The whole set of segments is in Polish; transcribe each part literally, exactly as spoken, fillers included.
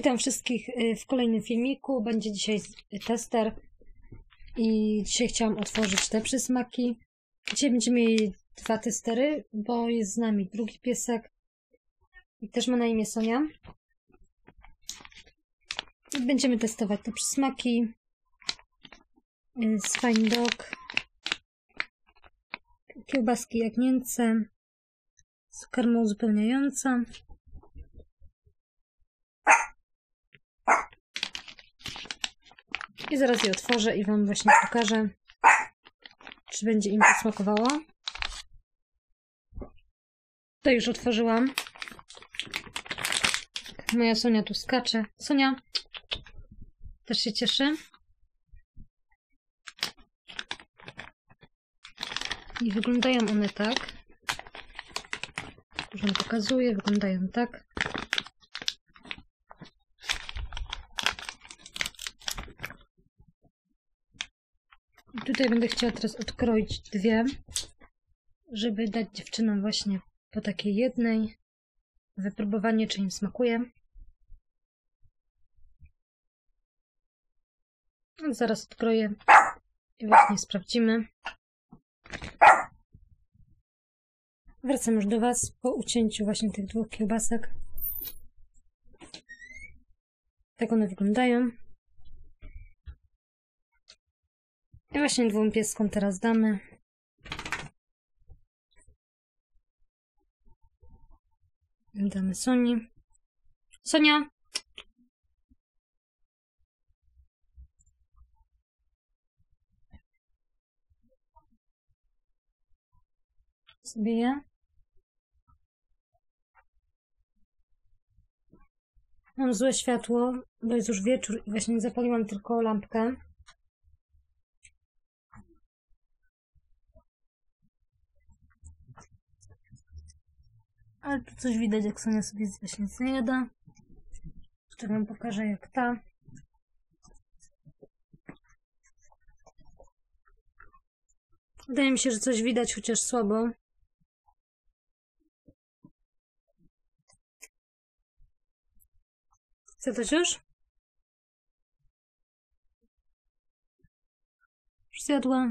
Witam wszystkich w kolejnym filmiku. Będzie dzisiaj tester i dzisiaj chciałam otworzyć te przysmaki. Dzisiaj będziemy mieli dwa testery, bo jest z nami drugi piesek i też ma na imię Sonia. I będziemy testować te przysmaki z Fine Dog, kiełbaski jagnięce z karmą uzupełniającą. I zaraz je otworzę i Wam właśnie pokażę, czy będzie im to smakowało. To już otworzyłam. Moja Sonia tu skacze. Sonia też się cieszy. I wyglądają one tak. Już Wam pokazuję. Wyglądają tak. I tutaj będę chciała teraz odkroić dwie, żeby dać dziewczynom właśnie po takiej jednej wypróbowanie, czy im smakuje. No, zaraz odkroję i właśnie sprawdzimy. Wracam już do Was po ucięciu właśnie tych dwóch kiełbasek. Tak one wyglądają. I właśnie dwóm pieskom teraz damy. Damy Soni. Sonia! Sobie je. Mam złe światło, bo jest już wieczór i właśnie zapaliłam tylko lampkę. Ale tu coś widać, jak Sonia sobie właśnie zjada. Jeszcze Wam pokażę, jak ta. Wydaje mi się, że coś widać, chociaż słabo. Chce coś już? Już zjadła.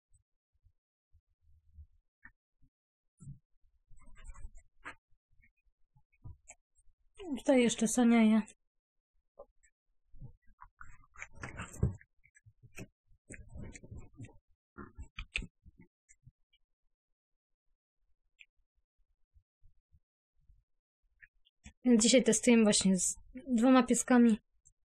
Tutaj jeszcze Sonia je. Więc dzisiaj testujemy właśnie z dwoma pieskami.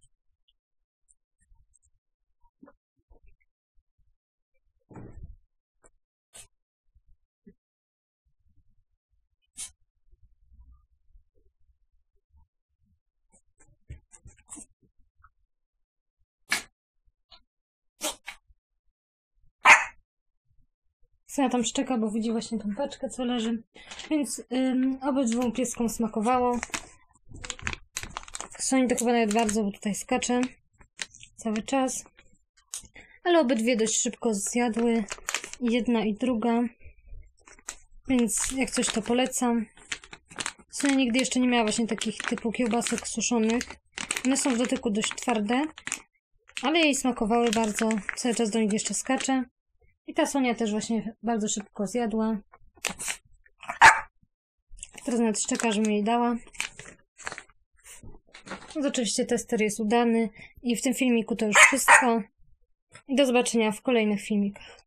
Sonia tam szczeka, bo widzi właśnie tą paczkę, co leży. Więc ym, obydwu pieskom smakowało. Soni to chyba nawet bardzo, bo tutaj skacze cały czas. Ale obydwie dość szybko zjadły. Jedna i druga. Więc jak coś, to polecam. Sonia nigdy jeszcze nie miała właśnie takich typu kiełbasek suszonych. One są w dotyku dość twarde. Ale jej smakowały bardzo. Cały czas do nich jeszcze skacze. I ta Sonia też właśnie bardzo szybko zjadła. Teraz nawet szczeka, żebym jej dała. No, oczywiście tester jest udany. I w tym filmiku to już wszystko. I do zobaczenia w kolejnych filmikach.